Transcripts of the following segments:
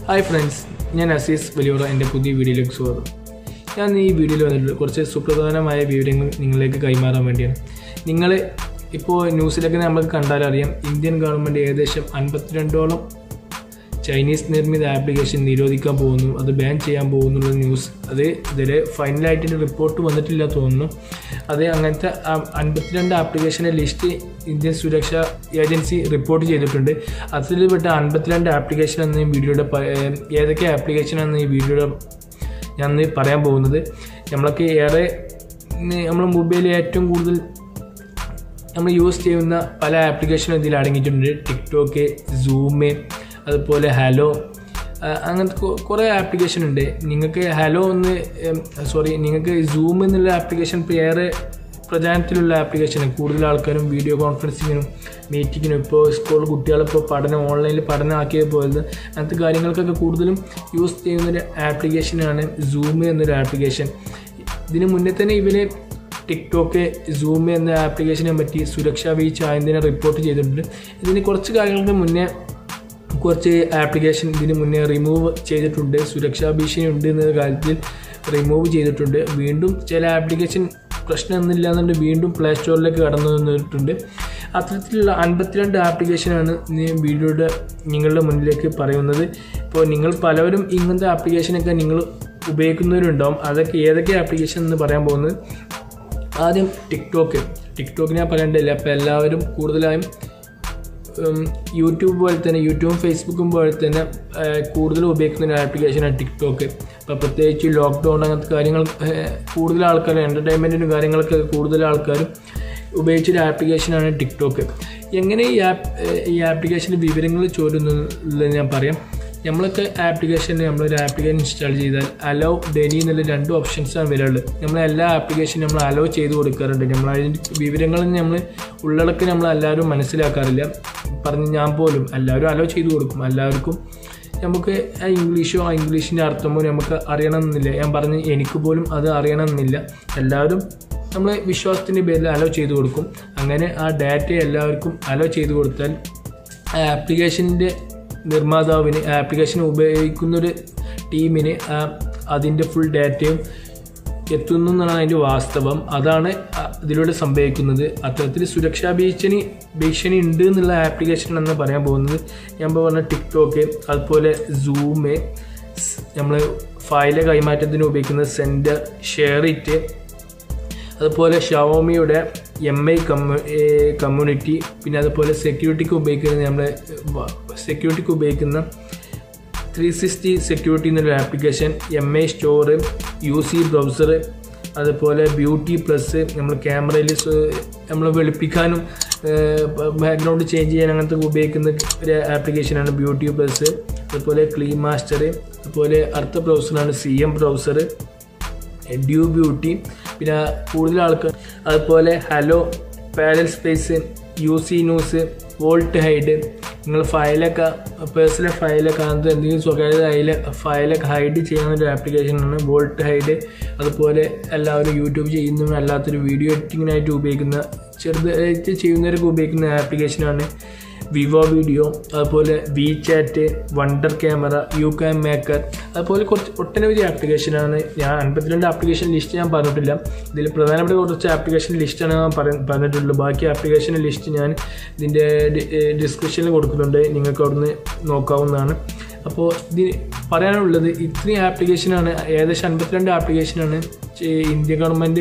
Hi friends, ഞാൻ അസീസ് വലിയോറ എൻ്റെ പുതിയ വീഡിയോയിലേക്ക് സ്വാഗതം. ഞാൻ ഈ വീഡിയോയിൽ വന്നിട്ടുള്ള കുറച്ച് സുപ്രധാനമായ വിവരങ്ങൾ നിങ്ങളിലേക്ക് കൈമാറാൻ വേണ്ടിയാണ്. നിങ്ങൾ ഇപ്പോൾ ന്യൂസിലൊക്കെ നമുക്ക് കണ്ടാലറിയാം, ഇന്ത്യൻ ഗവൺമെൻറ് ഏകദേശം 52ഓളം ചൈനീസ് നിർമ്മിത ആപ്ലിക്കേഷൻ നിരോധിക്കാൻ പോകുന്നു, അത് ബാൻ ചെയ്യാൻ പോകുന്നുള്ള ന്യൂസ്. അത് ഇതുവരെ ഫൈനലായിട്ട് റിപ്പോർട്ട് വന്നിട്ടില്ല തോന്നുന്നു. അത് അങ്ങനത്തെ 52 ആപ്ലിക്കേഷൻ്റെ ലിസ്റ്റ് ഇന്ത്യൻ സുരക്ഷാ ഏജൻസി റിപ്പോർട്ട് ചെയ്തിട്ടുണ്ട്. അതിൽപ്പെട്ട 52 ആപ്ലിക്കേഷൻ എന്ന ഈ വീഡിയോയുടെ ഏതൊക്കെ ആപ്ലിക്കേഷനാണെന്ന് ഈ വീഡിയോയുടെ ഞാൻ പറയാൻ പോകുന്നത്. നമ്മളൊക്കെ ഏറെ നമ്മുടെ മൊബൈലിൽ ഏറ്റവും കൂടുതൽ നമ്മൾ യൂസ് ചെയ്യുന്ന പല ആപ്ലിക്കേഷനും ഇതിൽ അടങ്ങിയിട്ടുണ്ട്. ടിക്ടോക്ക്, സൂമ്, അതുപോലെ ഹലോ, അങ്ങനത്തെ കുറേ ആപ്ലിക്കേഷൻ ഉണ്ട്. നിങ്ങൾക്ക് നിങ്ങൾക്ക് സൂം എന്നുള്ള ആപ്ലിക്കേഷൻ ഇപ്പോൾ ഏറെ പ്രചാരത്തിലുള്ള ആപ്ലിക്കേഷനാണ്. കൂടുതൽ ആൾക്കാരും വീഡിയോ കോൺഫറൻസിങ്ങിനും മീറ്റിങ്ങിനും ഇപ്പോൾ സ്കൂൾ കുട്ടികളിപ്പോൾ ഓൺലൈനിൽ പഠനമാക്കിയത് പോലെ അങ്ങനത്തെ കാര്യങ്ങൾക്കൊക്കെ കൂടുതലും യൂസ് ചെയ്യുന്നൊരു ആപ്ലിക്കേഷനാണ് സൂം എന്നൊരു ആപ്ലിക്കേഷൻ. ഇതിന് മുന്നേ തന്നെ ഇവർ ടിക്ടോക്ക്, സൂം എന്ന ആപ്ലിക്കേഷനെ പറ്റി സുരക്ഷാ വീഴ്ച ആയതിനെ റിപ്പോർട്ട് ചെയ്തിട്ടുണ്ട്. ഇതിന് കുറച്ച് കാര്യങ്ങൾക്ക് മുന്നേ കുറച്ച് ആപ്ലിക്കേഷൻ ഇതിന് മുന്നേ റിമൂവ് ചെയ്തിട്ടുണ്ട്. സുരക്ഷാ ഭീഷണി ഉണ്ട് എന്ന കാര്യത്തിൽ റിമൂവ് ചെയ്തിട്ടുണ്ട്. വീണ്ടും ചില ആപ്ലിക്കേഷൻ പ്രശ്നമൊന്നുമില്ല എന്നുണ്ട് വീണ്ടും പ്ലേ സ്റ്റോറിലേക്ക് കടന്നു വന്നിട്ടുണ്ട്. അത്തരത്തിലുള്ള 52 ആപ്ലിക്കേഷനാണ് വീഡിയോയുടെ നിങ്ങളുടെ മുന്നിലേക്ക് പറയുന്നത്. ഇപ്പോൾ നിങ്ങൾ പലവരും ഇങ്ങനത്തെ ആപ്ലിക്കേഷനൊക്കെ നിങ്ങൾ ഉപയോഗിക്കുന്നവരുണ്ടാവും. അതൊക്കെ ഏതൊക്കെ ആപ്ലിക്കേഷൻ എന്ന് പറയാൻ പോകുന്നത്. ആദ്യം ടിക്ടോക്ക് ഞാൻ പറയേണ്ടതില്ല. അപ്പോൾ എല്ലാവരും കൂടുതലായും യൂട്യൂബ് പോലെ തന്നെ യൂട്യൂബും ഫേസ്ബുക്കും പോലെ തന്നെ കൂടുതൽ ഉപയോഗിക്കുന്ന ഒരു ആപ്ലിക്കേഷനാണ് ടിക്ടോക്ക്. അപ്പോൾ പ്രത്യേകിച്ച് ലോക്ക്ഡൗൺ അങ്ങനത്തെ കാര്യങ്ങൾ കൂടുതൽ ആൾക്കാർ എൻ്റർടൈൻമെൻറ്റിനും കാര്യങ്ങളൊക്കെ കൂടുതൽ ആൾക്കാരും ഉപയോഗിച്ചൊരു ആപ്ലിക്കേഷനാണ് ടിക്ടോക്ക്. എങ്ങനെ ഈ ആപ്ലിക്കേഷൻ്റെ വിവരങ്ങൾ ചോരുന്നത് ഞാൻ പറയാം. നമ്മളൊക്കെ നമ്മളൊരു ആപ്ലിക്കേഷൻ ഇൻസ്റ്റാൾ ചെയ്താൽ അലോ, ഡെനി എന്നുള്ള 2 ഓപ്ഷൻസാണ് വരാറുള്ളത്. എല്ലാ ആപ്ലിക്കേഷനും നമ്മൾ അലോ ചെയ്ത് കൊടുക്കാറുണ്ട്. അതിൻ്റെ വിവരങ്ങളിൽ ഉള്ളടക്കം എല്ലാവരും മനസ്സിലാക്കാറില്ല. ഞാൻ പോലും എല്ലാവരും അലോ ചെയ്ത് കൊടുക്കും. എല്ലാവർക്കും നമുക്ക് ഇംഗ്ലീഷിൻ്റെ അർത്ഥമോ നമുക്ക് അറിയണമെന്നില്ല. എനിക്ക് പോലും അത് അറിയണമെന്നില്ല. എല്ലാവരും നമ്മൾ വിശ്വാസത്തിൻ്റെ പേരിൽ അലോ ചെയ്ത് കൊടുക്കും. അങ്ങനെ ആ ഡാറ്റ എല്ലാവർക്കും അലോ ചെയ്ത് കൊടുത്താൽ ആപ്ലിക്കേഷൻ്റെ നിർമ്മാതാവിന്, ആപ്ലിക്കേഷൻ ഉപയോഗിക്കുന്നൊരു ടീമിന് അതിൻ്റെ ഫുൾ ഡാറ്റയും എത്തുന്നു എന്നാണ് അതിൻ്റെ വാസ്തവം. അതാണ് ഇതിലൂടെ സംഭവിക്കുന്നത്. അത്തരത്തിൽ സുരക്ഷാ ഭീഷണി ഉണ്ട് എന്നുള്ള ആപ്ലിക്കേഷനാണെന്ന് പറയാൻ പോകുന്നത്. ഞാൻ പറഞ്ഞ ടിക്ടോക്ക്, അതുപോലെ സൂമ്, നമ്മൾ ഫയൽ കൈമാറ്റത്തിന് ഉപയോഗിക്കുന്ന സെൻഡർ, ഷെയറിറ്റ്, അതുപോലെ ഷവോമിയുടെ MI കമ്മ്യൂണിറ്റി, പിന്നെ അതുപോലെ സെക്യൂരിറ്റിക്ക് ഉപയോഗിക്കുന്ന 360 സെക്യൂരിറ്റി എന്നൊരു application, MI store, UC browser, അതുപോലെ ബ്യൂട്ടി പ്ലസ്, നമ്മൾ ക്യാമറയിൽ നമ്മൾ വെളുപ്പിക്കാനും ബാക്ക്ഗ്രൗണ്ട് ചേഞ്ച് ചെയ്യാൻ അങ്ങനത്തെ ഉപയോഗിക്കുന്ന ഒരു ആപ്ലിക്കേഷനാണ് ബ്യൂട്ടി പ്ലസ്. അതുപോലെ ക്ലീൻ മാസ്റ്റർ, അതുപോലെ അടുത്ത ബ്രൗസറാണ് CM ബ്രൗസർ, ഡ്യൂ ബ്യൂട്ടി, പിന്നെ കൂടുതൽ ആൾക്കാർ. അതുപോലെ hello, parallel space, UC news, vault hide. നിങ്ങൾ പേഴ്സണൽ ഫയലൊക്കെ അത് എന്തെങ്കിലും സ്വകാര്യത ഫയലൊക്കെ ഹൈഡ് ചെയ്യാവുന്നൊരു ആപ്ലിക്കേഷനാണ് വോൾട്ട് ഹൈഡ്. അതുപോലെ എല്ലാവരും യൂട്യൂബ് ചെയ്യുന്നതും അല്ലാത്തൊരു വീഡിയോ എഡിറ്റിങ്ങിനായിട്ട് ഉപയോഗിക്കുന്ന ചെറുതായിട്ട് ചെയ്യുന്നവരൊക്കെ ഉപയോഗിക്കുന്ന ആപ്ലിക്കേഷനാണ് വിവോ വീഡിയോ. അതുപോലെ WeChat, wonder camera, YouCam maker, അതുപോലെ ഒട്ടനവധി ആപ്ലിക്കേഷനാണ്. ഞാൻ 52 ആപ്ലിക്കേഷൻ ലിസ്റ്റ് ഞാൻ പറഞ്ഞിട്ടില്ല. ഇതിൽ പ്രധാനപ്പെട്ട കുറച്ച് ആപ്ലിക്കേഷൻ ലിസ്റ്റാണ് ഞാൻ പറഞ്ഞിട്ടുള്ളത്. ബാക്കി ആപ്ലിക്കേഷൻ ലിസ്റ്റ് ഞാൻ ഇതിൻ്റെ ഡിസ്ക്രിപ്ഷനിൽ കൊടുക്കുന്നുണ്ട്, നിങ്ങൾക്ക് അവിടുന്ന് നോക്കാവുന്നതാണ്. അപ്പോൾ ഇത് പറയാനുള്ളത് ഇത്രയും ആപ്ലിക്കേഷനാണ്, ഏകദേശം 52 ആപ്ലിക്കേഷനാണ് ഇന്ത്യൻ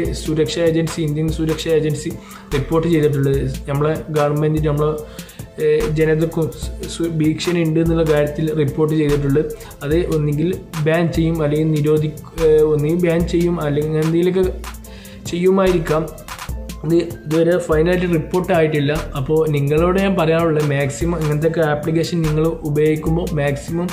സുരക്ഷാ ഏജൻസി റിപ്പോർട്ട് ചെയ്തിട്ടുള്ളത്. നമ്മളെ ഗവൺമെൻറ് ജനതക്കും ഭീഷണി ഉണ്ട് എന്നുള്ള കാര്യത്തിൽ റിപ്പോർട്ട് ചെയ്തിട്ടുള്ളത്. അത് ഒന്നുകിൽ ബാൻ ചെയ്യും, അല്ലെങ്കിൽ ഒന്നുകിൽ ബാൻ ചെയ്യും, അല്ലെങ്കിൽ എന്തെങ്കിലുമൊക്കെ ചെയ്യുമായിരിക്കാം. ഇതുവരെ ഫൈനലായിട്ട് റിപ്പോർട്ട് ആയിട്ടില്ല. അപ്പോൾ നിങ്ങളോട് ഞാൻ പറയാനുള്ളത്, മാക്സിമം ഇങ്ങനത്തെ ആപ്ലിക്കേഷൻ നിങ്ങൾ ഉപയോഗിക്കുമ്പോൾ മാക്സിമം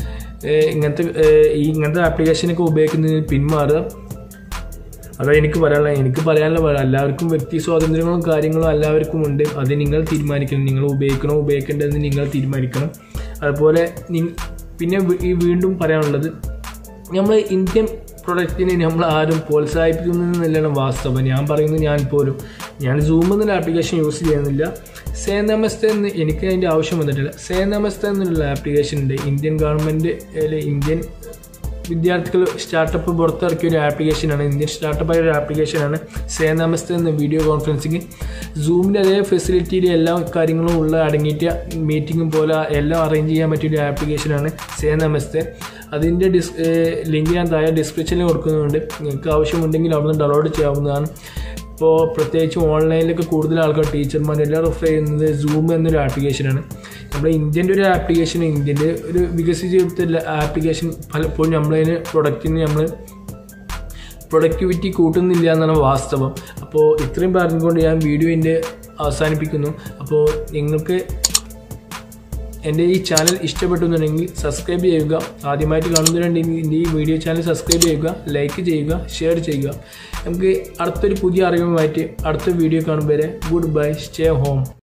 ഇങ്ങനത്തെ ആപ്ലിക്കേഷനൊക്കെ ഉപയോഗിക്കുന്നതിന് പിന്മാറുക. അതാണ് എനിക്ക് പറയാനുള്ള. എല്ലാവർക്കും വ്യക്തി സ്വാതന്ത്ര്യങ്ങളും കാര്യങ്ങളും എല്ലാവർക്കും ഉണ്ട്. അത് നിങ്ങൾ തീരുമാനിക്കണം. നിങ്ങൾ ഉപയോഗിക്കണോ ഉപയോഗിക്കേണ്ടതെന്ന് നിങ്ങൾ തീരുമാനിക്കണം. അതുപോലെ പിന്നെ വീണ്ടും പറയാനുള്ളത്, നമ്മൾ ഇന്ത്യൻ പ്രൊഡക്റ്റിനെ നമ്മൾ ആരും പ്രോത്സാഹിപ്പിക്കുന്നതെന്നല്ലാണ് വാസ്തവം. ഞാൻ പറയുന്നത്, ഞാൻ സൂം എന്നുള്ള ആപ്ലിക്കേഷൻ യൂസ് ചെയ്യുന്നില്ല. സേ നമസ്തേ എന്ന് എനിക്ക് അതിൻ്റെ ആവശ്യം വന്നിട്ടില്ല. സേ നമസ്തേ എന്നുള്ള ആപ്ലിക്കേഷൻ ഉണ്ട്. ഇന്ത്യൻ ഗവൺമെൻറ് ഇന്ത്യൻ വിദ്യാർത്ഥികൾ സ്റ്റാർട്ടപ്പ് പുറത്തിറക്കിയ ഒരു ആപ്ലിക്കേഷനാണ്. ഇന്ത്യൻ സ്റ്റാർട്ടപ്പായ ഒരു ആപ്ലിക്കേഷനാണ് സേ നമസ്തേ എന്ന വീഡിയോ കോൺഫറൻസിങ്. സൂമിൻ്റെ അതേ ഫെസിലിറ്റിയിൽ എല്ലാ കാര്യങ്ങളും അടങ്ങിയിട്ട് മീറ്റിങ്ങും പോലെ എല്ലാം അറേഞ്ച് ചെയ്യാൻ പറ്റിയൊരു ആപ്ലിക്കേഷനാണ് സേ നമസ്തേ. അതിൻ്റെ ലിങ്ക് ഞാൻ താഴെ ഡിസ്ക്രിപ്ഷനിൽ കൊടുക്കുന്നുണ്ട്. നിങ്ങൾക്ക് ആവശ്യമുണ്ടെങ്കിൽ അവിടുന്ന് ഡൗൺലോഡ് ചെയ്യാവുന്നതാണ്. ഇപ്പോൾ പ്രത്യേകിച്ച് ഓൺലൈനിലൊക്കെ കൂടുതൽ ആൾക്കാർ ടീച്ചർമാരെല്ലാം റെഫർ ചെയ്യുന്നത് സൂം എന്നൊരു ആപ്ലിക്കേഷനാണ്. നമ്മുടെ ഇന്ത്യൻ്റെ ഒരു ആപ്ലിക്കേഷൻ, ഇന്ത്യൻ്റെ ഒരു വികസിച്ചെടുത്ത ആപ്ലിക്കേഷൻ പലപ്പോഴും നമ്മളതിന് പ്രൊഡക്ടിവിറ്റി കൂട്ടുന്നില്ല എന്നാണ് വാസ്തവം. അപ്പോൾ ഇത്രയും പറഞ്ഞുകൊണ്ട് ഞാൻ വീഡിയോ അവസാനിപ്പിക്കുന്നു. അപ്പോൾ നിങ്ങൾക്ക് എൻ്റെ ഈ ചാനൽ ഇഷ്ടപ്പെട്ടുന്നുണ്ടെങ്കിൽ സബ്സ്ക്രൈബ് ചെയ്യുക. ആദ്യമായിട്ട് കാണുന്നവരുണ്ടെങ്കിൽ എൻ്റെ ഈ വീഡിയോ ചാനൽ സബ്സ്ക്രൈബ് ചെയ്യുക, ലൈക്ക് ചെയ്യുക, ഷെയർ ചെയ്യുക. നമുക്ക് അടുത്തൊരു പുതിയ അറിവുമായിട്ട് അടുത്ത വീഡിയോ കാണും വരെ ഗുഡ് ബൈ, സ്റ്റേ ഹോം.